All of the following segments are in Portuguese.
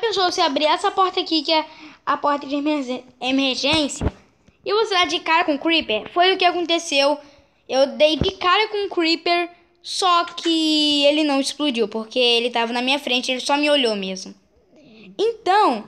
pensou você abrir essa porta aqui, que é a porta de emergência, e você dá de cara com o Creeper? Foi o que aconteceu. Eu dei de cara com o Creeper, só que ele não explodiu, porque ele tava na minha frente, ele só me olhou mesmo. Então...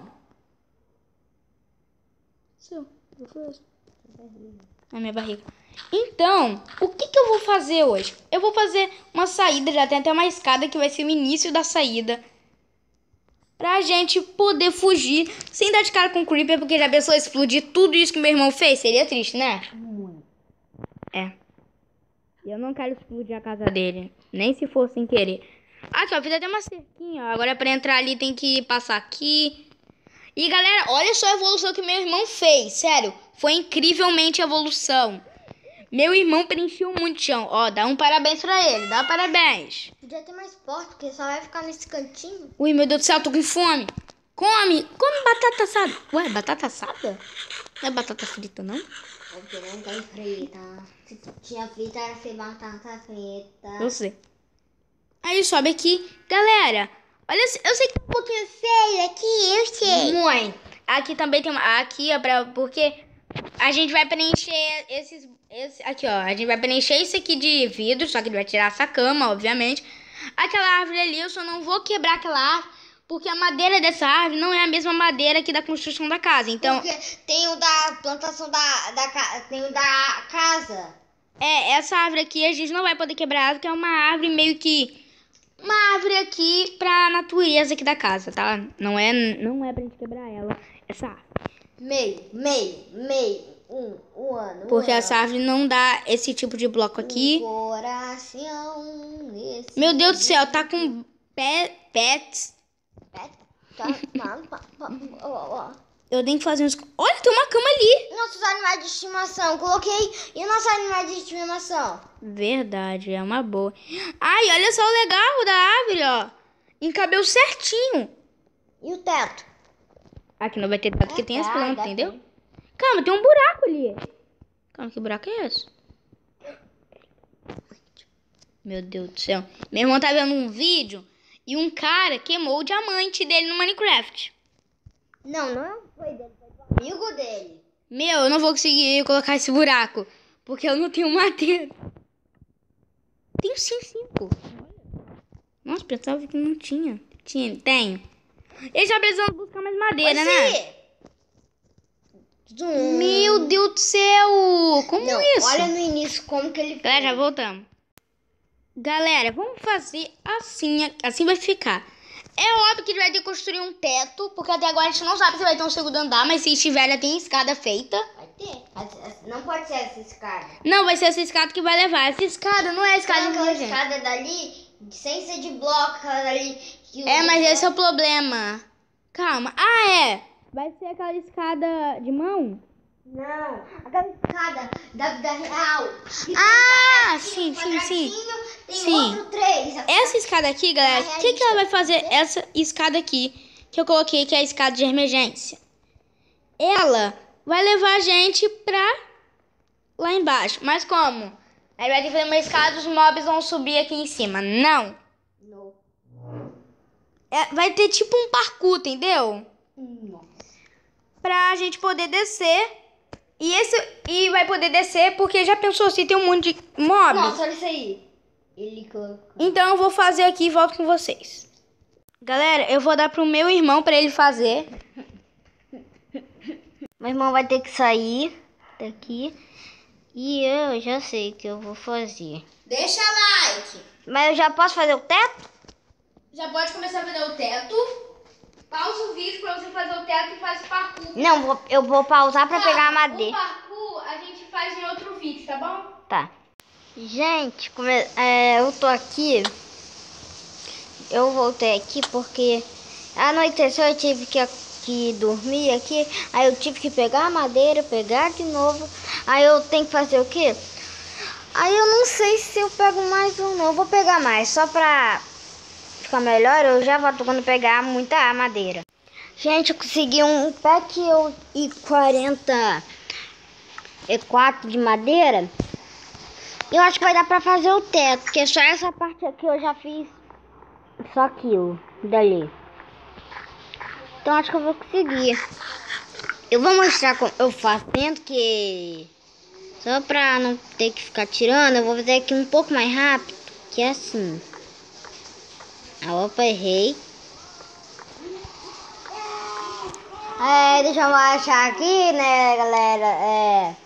Na minha barriga. Então, o que eu vou fazer hoje? Eu vou fazer uma saída, já tem até uma escada que vai ser o início da saída. Pra gente poder fugir sem dar de cara com o Creeper, porque já pensou explodir tudo isso que meu irmão fez? Seria triste, né? É. Eu não quero explodir a casa dele, nem se for sem querer. Aqui, ó, fiz até uma cerquinha, ó. Agora pra entrar ali tem que passar aqui. E galera, olha só a evolução que meu irmão fez, sério. Foi incrivelmente a evolução. Meu irmão preencheu muito chão. Ó, dá um parabéns pra ele, dá parabéns. Podia ter mais porta, porque só vai ficar nesse cantinho. Ui, meu Deus do céu, tô com fome. Come batata assada. Ué, batata assada? Não é batata frita, não? Porque não tem frita. Se tinha frita, era ser batata frita. Eu sei. Aí sobe aqui. Galera, olha, eu sei que tá um pouquinho feio aqui, eu sei. Mãe. Aqui também tem uma... Aqui, ó, porque a gente vai preencher aqui, ó. A gente vai preencher isso aqui de vidro, só que ele vai tirar essa cama, obviamente. Aquela árvore ali, eu só não vou quebrar aquela árvore, porque a madeira dessa árvore não é a mesma madeira que da construção da casa. Então, porque tem o da plantação tem o da casa. essa árvore aqui a gente não vai poder quebrar, porque é uma árvore meio que... Uma árvore aqui pra natureza aqui da casa, tá? Não é pra gente quebrar ela, essa árvore. Um ano. Porque essa árvore não dá esse tipo de bloco aqui. Coração. Meu Deus do céu, tá com pets. Eu tenho que fazer uns... Olha, tem uma cama ali. Nossos animais de estimação. Coloquei. E nossos animais de estimação? Verdade, é uma boa. Ai, olha só o legal da árvore, ó. Encabeu certinho. E o teto? Aqui não vai ter teto, porque tem as plantas, entendeu? Calma, tem um buraco ali. Calma, que buraco é esse? Meu Deus do céu. Meu irmão tá vendo um vídeo e um cara queimou o diamante dele no Minecraft. Não foi dele, foi do amigo dele. Meu, eu não vou conseguir colocar esse buraco, porque eu não tenho madeira. Tenho sim, 5. Nossa, pensava que não tinha. Tenho. Ele já precisando buscar mais madeira, né? Meu Deus do céu! Como isso? Olha no início como que ele fez. Galera, já voltamos. Galera, vamos fazer assim. Assim vai ficar. É óbvio que ele vai ter que construir um teto, porque até agora a gente não sabe se vai ter um segundo andar, mas se tiver, já tem escada feita. Vai ter. Não pode ser essa escada. Não, vai ser essa escada que vai levar. Essa escada não é a escada aquela escada dali, sem ser de bloco, aquela dali. Mas esse é o problema. Calma. Vai ser aquela escada de mão? Não, aquela escada da vida real. Sim. Tem outro 3. Essa escada aqui, galera, o que ela vai fazer? Essa escada aqui, que eu coloquei, que é a escada de emergência. Ela vai levar a gente pra lá embaixo. Mas como? Aí vai ter que fazer uma escada, os mobs vão subir aqui em cima. Não. Vai ter tipo um parkour, entendeu? Pra gente poder descer. E vai poder descer porque já pensou se tem um monte de mob? Nossa, olha isso aí. Ele colocou. Então eu vou fazer aqui e volto com vocês. Galera, eu vou dar pro meu irmão pra ele fazer. Meu irmão vai ter que sair daqui. E eu já sei o que eu vou fazer. Deixa like. Mas eu já posso fazer o teto? Já pode começar a fazer o teto. Pausa o vídeo pra você fazer o teto e faz o parkour. Não, eu vou pausar pra pegar a madeira. O parkour a gente faz em outro vídeo, tá bom? Tá. Gente, eu tô aqui. Eu voltei aqui porque anoiteceu, eu tive que dormir aqui. Aí eu tive que pegar a madeira, pegar de novo. Aí eu tenho que fazer o quê? Aí eu não sei se eu pego mais ou não. Eu vou pegar mais, só pra ficar melhor. Eu já volto quando pegar muita madeira. Gente, eu consegui um pack e 44 de madeira. Eu acho que vai dar pra fazer o teto, porque só essa parte aqui eu já fiz. Só aquilo dali. Então acho que eu vou conseguir. Eu vou mostrar como eu faço, tendo que... Só pra não ter que ficar tirando, eu vou fazer aqui um pouco mais rápido, que é assim. Opa, errei. Deixa eu achar aqui, né, galera?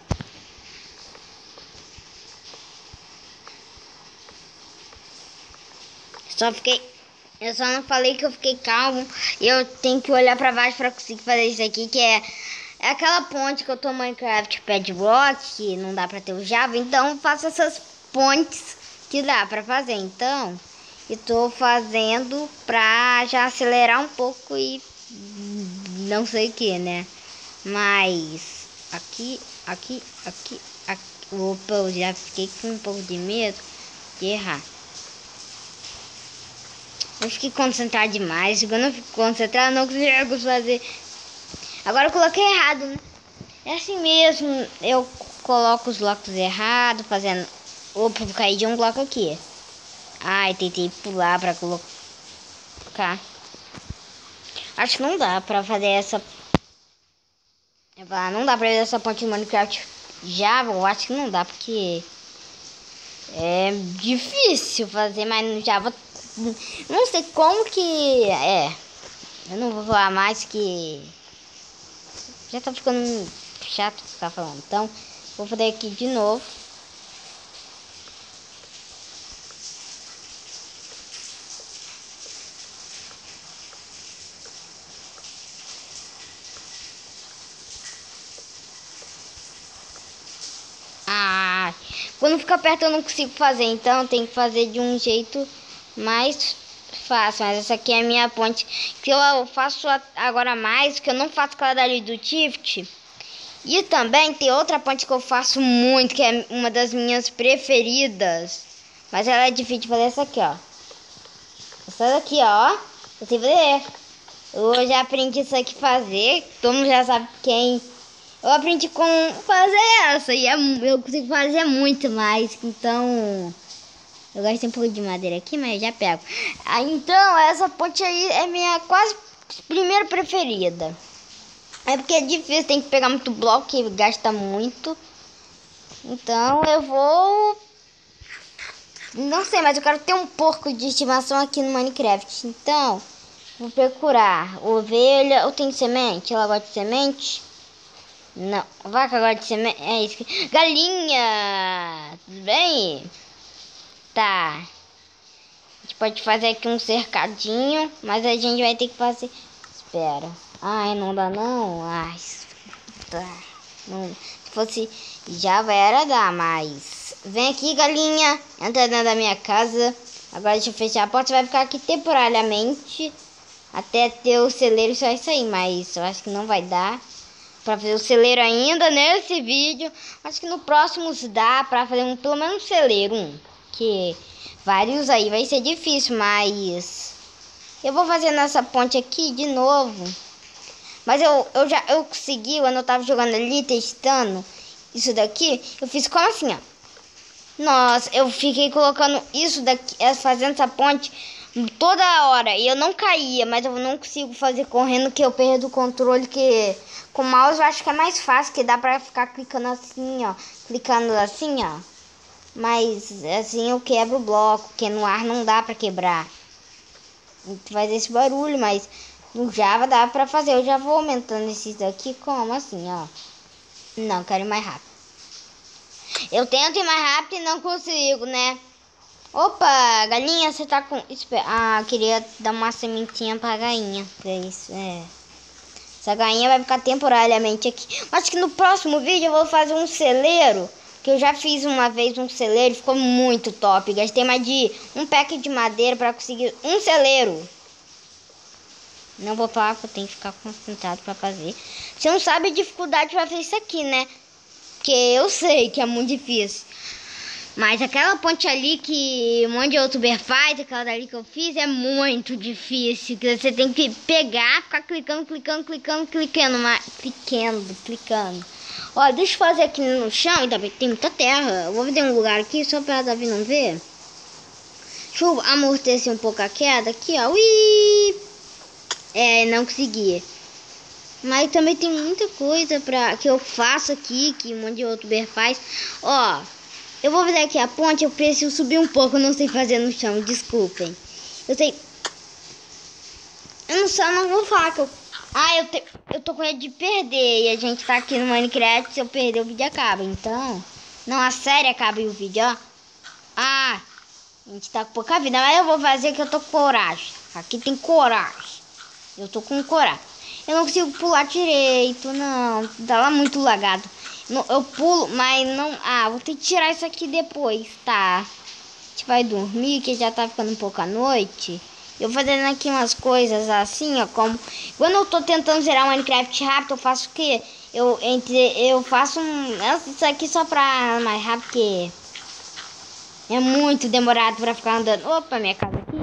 Eu só não falei que eu fiquei calmo. E eu tenho que olhar pra baixo pra conseguir fazer isso aqui, que é aquela ponte que eu tô no Minecraft Bedrock, que não dá pra ter o Java. Então eu faço essas pontes que dá pra fazer. Então, eu tô fazendo pra já acelerar um pouco e não sei o que, né? Mas aqui. Opa, eu já fiquei com um pouco de medo de errar. Eu fiquei concentrado demais. Quando eu fico concentrado, não consigo fazer. Agora eu coloquei errado, né? É assim mesmo. Eu coloco os blocos errados, fazendo. Opa, vou cair de um bloco aqui. Ai, tentei pular pra colocar. Acho que não dá pra fazer essa. Não dá pra fazer essa ponte no Minecraft Java. Eu acho que não dá, porque é difícil fazer, mas no Java. Não sei como que eu não vou falar mais, que já tá ficando chato ficar falando. Então vou fazer aqui de novo. Quando fica perto eu não consigo fazer, então tem que fazer de um jeito mais fácil. Mas essa aqui é a minha ponte, que eu faço agora mais, que eu não faço aquela dali do Tift. E também tem outra ponte que eu faço muito, que é uma das minhas preferidas. Mas ela é difícil de fazer, essa aqui, ó. Essa daqui, ó. Eu sei fazer. Eu já aprendi isso aqui fazer. Todo mundo já sabe quem. Eu aprendi como fazer essa. E eu consigo fazer muito mais. Então, eu gastei um pouco de madeira aqui, mas eu já pego. Então, essa ponte aí é minha quase primeira preferida. É porque é difícil, tem que pegar muito bloco, que gasta muito. Então, eu vou... Não sei, mas eu quero ter um porco de estimação aqui no Minecraft. Então, vou procurar ovelha. Eu tenho semente? Ela gosta de semente? Não. Vaca gosta de semente? É isso. Galinha! Tudo bem? Tá. A gente pode fazer aqui um cercadinho, mas a gente vai ter que fazer... Espera. Ai, não dá não. Ai, tá. Não. Se fosse Java era dar, mas... Vem aqui, galinha. Entra dentro da minha casa. Agora deixa eu fechar a porta. Você vai ficar aqui temporariamente até ter o celeiro, só isso aí. Mas eu acho que não vai dar pra fazer o celeiro ainda nesse vídeo. Acho que no próximo dá pra fazer pelo menos um celeiro. Que vários aí vai ser difícil, mas... Eu vou fazer nessa ponte aqui de novo. Mas eu consegui, quando eu tava jogando ali, testando isso daqui, eu fiz como assim, ó. Nossa, eu fiquei colocando isso daqui, fazendo essa ponte toda hora. E eu não caía, mas eu não consigo fazer correndo, que eu perdo o controle, que com o mouse eu acho que é mais fácil, que dá pra ficar clicando assim, ó. Clicando assim, ó. Mas assim eu quebro o bloco, que no ar não dá pra quebrar. Faz esse barulho, mas no Java dá pra fazer. Eu já vou aumentando esses daqui, como assim, ó. Não, quero ir mais rápido. Eu tento ir mais rápido e não consigo, né? Opa, galinha, você tá com... Ah, eu queria dar uma sementinha pra galinha. Pra isso, Essa galinha vai ficar temporariamente aqui. Acho que no próximo vídeo eu vou fazer um celeiro. Que eu já fiz uma vez um celeiro, ficou muito top. Gastei mais de um pack de madeira pra conseguir um celeiro. Não vou falar que eu tenho que ficar concentrado pra fazer. Você não sabe a dificuldade pra fazer isso aqui, né? Porque eu sei que é muito difícil. Mas aquela ponte ali que um monte de youtuber faz, aquela dali que eu fiz, é muito difícil. Que você tem que pegar, ficar clicando. Ó, deixa eu fazer aqui no chão, ainda bem que tem muita terra. Eu vou fazer um lugar aqui só pra Davi não ver. Deixa eu amortecer um pouco a queda aqui, ó. Ui! não consegui. Mas também tem muita coisa que eu faço aqui, que um monte de youtuber faz. Ó, eu vou fazer aqui a ponte, eu preciso subir um pouco, eu não sei fazer no chão, desculpem. Eu sei... Eu não vou falar que eu... eu tô com medo de perder, e a gente tá aqui no Minecraft, se eu perder o vídeo acaba, então... Não, a série acaba e o vídeo, ó. A gente tá com pouca vida, mas eu vou fazer que eu tô com coragem. Aqui tem coragem. Eu tô com coragem. Eu não consigo pular direito, não. Tá lá muito lagado. Eu pulo, mas não... vou ter que tirar isso aqui depois, tá? A gente vai dormir, que já tá ficando um pouco à noite. Eu fazendo aqui umas coisas assim, ó, como... Quando eu tô tentando zerar o Minecraft rápido, eu faço o quê? Eu faço isso aqui só pra mais rápido, porque... É muito demorado pra ficar andando. Opa, minha casa aqui.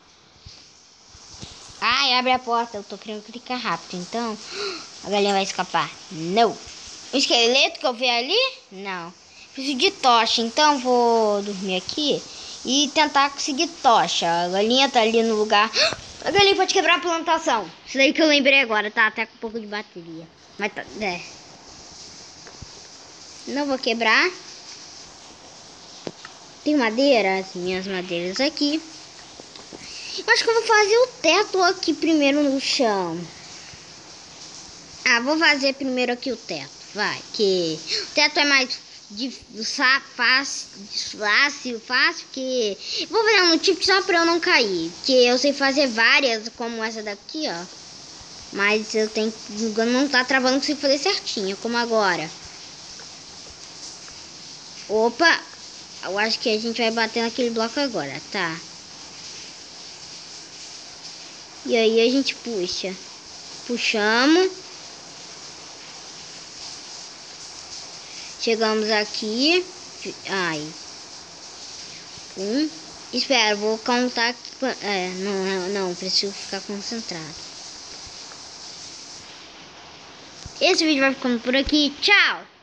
Ai, abre a porta. Eu tô querendo clicar rápido, então a galinha vai escapar. Não. O esqueleto que eu vi ali? Não. Preciso de tocha, então vou dormir aqui e tentar conseguir tocha. A galinha tá ali no lugar. A galinha pode quebrar a plantação. Isso daí que eu lembrei agora, tá até com um pouco de bateria. Mas tá, não vou quebrar. Tem madeira? As minhas madeiras aqui. Acho que eu vou fazer o teto aqui primeiro no chão. Vou fazer primeiro aqui o teto. Vai, que o teto é mais fácil, que... Vou fazer um tipo só pra eu não cair. Que eu sei fazer várias, como essa daqui, ó. Mas eu tenho que... Não tá travando se fazer certinho, como agora. Opa! Eu acho que a gente vai bater naquele bloco agora, tá? E aí a gente puxa. Puxamos. Chegamos aqui. Ai. Espera, vou contar aqui. Não, preciso ficar concentrado. Esse vídeo vai ficando por aqui. Tchau!